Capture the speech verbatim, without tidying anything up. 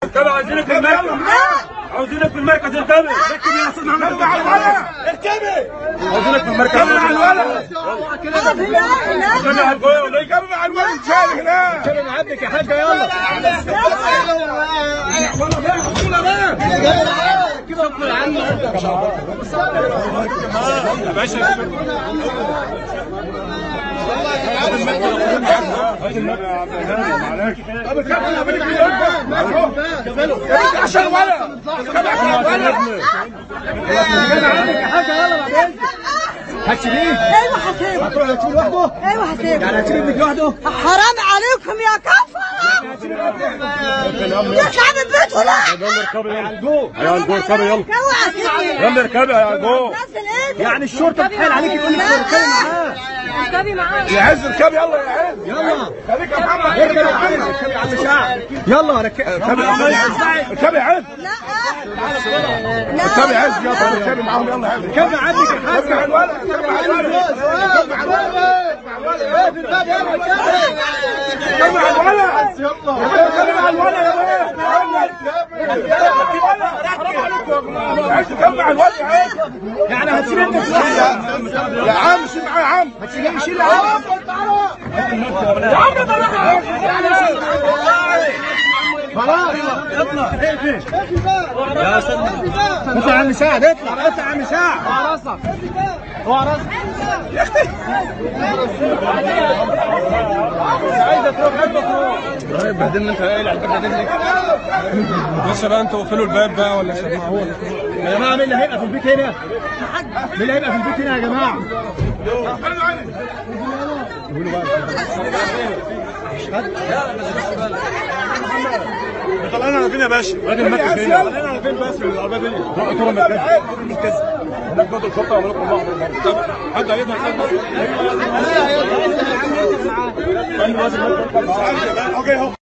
اركبي عايزينك في المركز. عاوزينك في المركز اركبي. اركبي يا استاذ محمد مع الولد. اركبي. عاوزينك في المركز مع الولد. اركبي على الجويه ولا اركبي مع الولد شايل هناك. اركبي مع ابنك يا حاجه يلا. شكرا يا عم. يا باشا عشان ولد هتسيبيه؟ ايوه هسيبه. هتروح هتسيبيه لوحده؟ ايوه هسيبه. يعني هتسيب ابنك لوحده؟ حرام عليكم يا كفر. يا شعب البيت ولا؟ يلا اركبي يلا. على الجو. يلا الجو اركبي يلا. اوعى تسيبني. يلا اركبي على الجو. نزل ايدك. يعني الشرطه بتحايل عليكي تقول لك اركبي معاه. اركبي معاه. يا عز اركبي يلا يا عز. يلا. خليك يا محمد. اركبي يا محمد. اركبي يا عم شعب. يلا اركبي. اركبي يا عز. اركبي يا عز. لا لا. اركبي يا عز يلا اركبي معاهم يلا يا عز. اركبي عندك يا حاج. اركبي على الولد. اركبي على الولد. اركبي على الولد. ايه في الباب يلا اركبي. اركبي على الولد. يلا. اركبي على الولد يا باشا. اركبي على الولد يا عز. يعني هتسيب انت يا عم شيل معاه يا عم. هتسيبيه يشيل يا عم. يا عم خلاص اطلع. يا استاذ اطلع يا عم سعد. اطلع اطلع يا عم سعد. هو راسك هو راسك يا اختي. عايزه تروح عايزه تروح. طيب بعدين انت ايه اللي هتبهدلني؟ بس بقى انتوا قفلوا الباب بقى ولا سمعوه؟ يا جماعه مين اللي هيبقى في البيت هنا؟ مين اللي هيبقى في البيت هنا يا جماعه؟ قولوا بقى. طلعنا على فين يا باشا؟ راجل مركز فين؟ طلعنا على فين بس العربيه دي؟ روحوا تروحوا المركز. المركز. هناك برضه الشرطه وعملوا لكم بعض. طب حد هيقدر يساعدنا؟